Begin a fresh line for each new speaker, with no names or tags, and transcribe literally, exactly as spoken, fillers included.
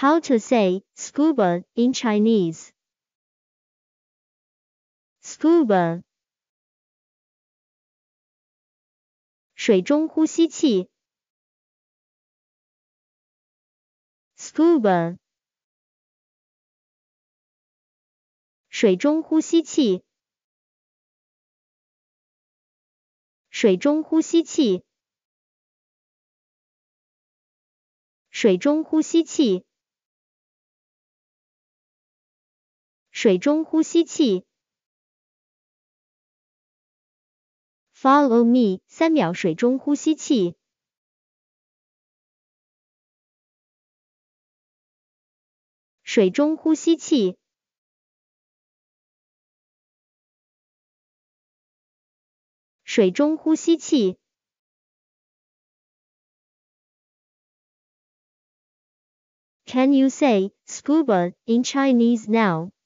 How to say scuba in Chinese? Scuba 水中呼吸器 Scuba 水中呼吸器水中呼吸器水中呼吸器水中呼吸器 Follow me 三秒水中呼吸器水中呼吸器水中呼吸器 Can you say scuba in Chinese now?